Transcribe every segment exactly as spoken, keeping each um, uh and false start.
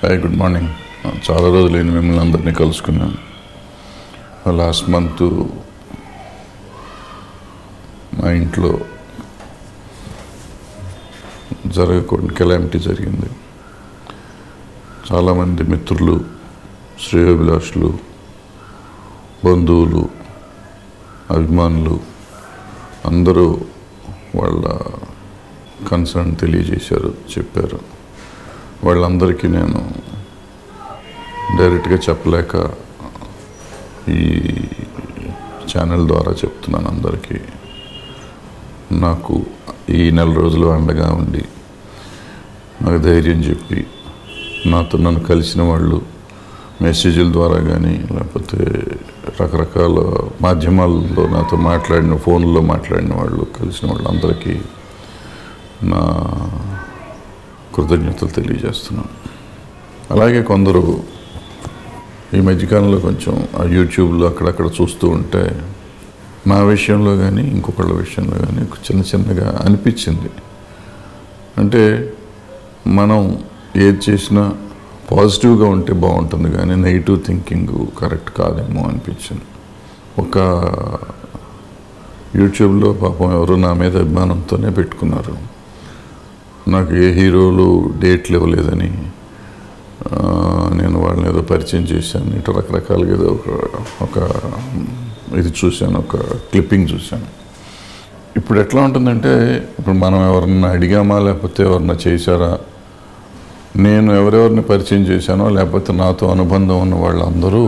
Hi, good morning. చాలా రోజులైంది మిమ్మల్ని అందరినీ కలుసుకున్నాను. లాస్ట్ మంత్ మా ఇంట్లో జరగకూడని కెలామిటీ జరిగింది. చాలామంది మిత్రులు, శ్రేయోభిలాషులు, బంధువులు, అభిమానులు అందరూ వాళ్ళ కన్సర్న్ తెలియజేశారు, చెప్పారు. వాళ్ళందరికీ నేను డైరెక్ట్గా చెప్పలేక ఈ ఛానల్ ద్వారా చెప్తున్నాను. అందరికీ నాకు ఈ నెల రోజులు అండగా ఉండి నాకు ధైర్యం చెప్పి నాతో నన్ను కలిసిన వాళ్ళు మెసేజ్ల ద్వారా కానీ లేకపోతే రకరకాల మాధ్యమాల్లో నాతో మాట్లాడిన, ఫోన్లో మాట్లాడిన వాళ్ళు, కలిసిన వాళ్ళు అందరికీ నా కృతజ్ఞతలు తెలియజేస్తున్నాను. అలాగే కొందరు ఈ మధ్యకాలంలో కొంచెం ఆ యూట్యూబ్లో అక్కడక్కడ చూస్తూ ఉంటే నా విషయంలో కానీ ఇంకొకళ్ళ విషయంలో కానీ చిన్న చిన్నగా అనిపించింది. అంటే మనం ఏది చేసినా పాజిటివ్గా ఉంటే బాగుంటుంది, కానీ నెగిటివ్ థింకింగ్ కరెక్ట్ కాదేమో అనిపించింది. ఒక యూట్యూబ్లో పాపం ఎవరు నా మీద అభిమానంతోనే పెట్టుకున్నారు. నాకు ఏ హీరోలు డేట్లు ఇవ్వలేదని నేను వాళ్ళని ఏదో పరిచయం చేశాను. ఇటు రకరకాలుగా ఏదో ఒక ఒక ఇది చూశాను, ఒక క్లిప్పింగ్ చూశాను. ఇప్పుడు ఎట్లా ఉంటుందంటే, ఇప్పుడు మనం ఎవరన్నా అడిగామా లేకపోతే ఎవరన్నా చేశారా, నేను ఎవరెవరిని పరిచయం చేశానో లేకపోతే నాతో అనుబంధం ఉన్న వాళ్ళందరూ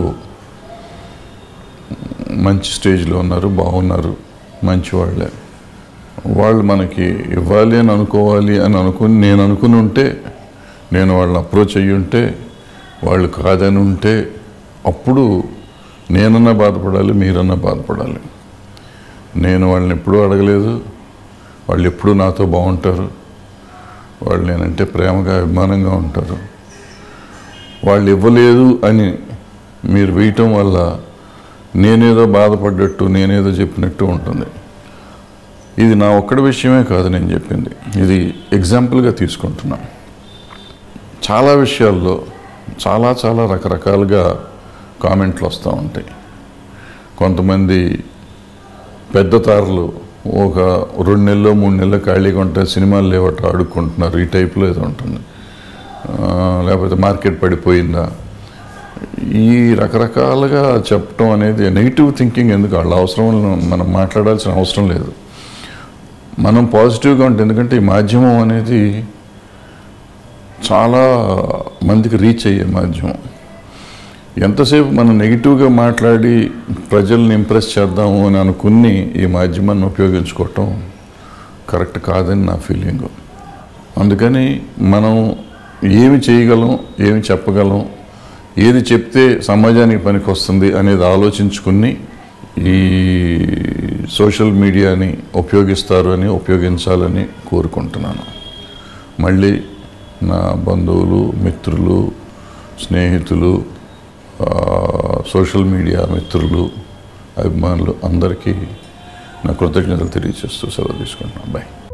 మంచి స్టేజ్లో ఉన్నారు, బాగున్నారు, మంచి వాళ్ళే. వాళ్ళు మనకి ఇవ్వాలి అని అనుకోవాలి అని అనుకుని నేను అనుకుని ఉంటే, నేను వాళ్ళని అప్రోచ్ అయ్యి ఉంటే, వాళ్ళు కాదని ఉంటే అప్పుడు నేనన్నా బాధపడాలి, మీరన్నా బాధపడాలి. నేను వాళ్ళని ఎప్పుడూ అడగలేదు. వాళ్ళు ఎప్పుడూ నాతో బాగుంటారు. వాళ్ళు నేనంటే ప్రేమగా, అభిమానంగా ఉంటారు. వాళ్ళు ఇవ్వలేదు అని మీరు వేయటం వల్ల నేనేదో బాధపడ్డట్టు, నేనేదో చెప్పినట్టు ఉంటుంది. ఇది నా ఒక్కడి విషయమే కాదు నేను చెప్పింది, ఇది ఎగ్జాంపుల్గా తీసుకుంటున్నాను. చాలా విషయాల్లో చాలా చాలా రకరకాలుగా కామెంట్లు వస్తూ ఉంటాయి. కొంతమంది పెద్ద తారలు ఒక రెండు నెలలు మూడు నెలలు ఖాళీగా ఉంటే సినిమాలు లేవట అడుక్కుంటున్నారు, ఈ టైప్లో ఏదో ఉంటుంది. లేకపోతే మార్కెట్ పడిపోయిందా, ఈ రకరకాలుగా చెప్పడం అనేది నెగిటివ్ థింకింగ్. ఎందుకు వాళ్ళ అవసరం, మనం మాట్లాడాల్సిన అవసరం లేదు. మనం పాజిటివ్గా ఉంటుంది. ఎందుకంటే ఈ మాధ్యమం అనేది చాలా మందికి రీచ్ అయ్యే మాధ్యమం. ఎంతసేపు మనం నెగిటివ్గా మాట్లాడి ప్రజల్ని ఇంప్రెస్ చేద్దాము అని అనుకుని ఈ మాధ్యమాన్ని ఉపయోగించుకోవటం కరెక్ట్ కాదని నా ఫీలింగు. అందుకని మనం ఏమి చేయగలం, ఏమి చెప్పగలం, ఏది చెప్తే సమాజానికి పనికి వస్తుంది అనేది ఆలోచించుకుని ఈ సోషల్ మీడియాని ఉపయోగిస్తారు అని, ఉపయోగించాలని కోరుకుంటున్నాను. మళ్ళీ నా బంధువులు, మిత్రులు, స్నేహితులు, సోషల్ మీడియా మిత్రులు, అభిమానులు అందరికీ నా కృతజ్ఞతలు తెలియజేస్తూ సెలవు తీసుకుంటున్నాను. బాయ్.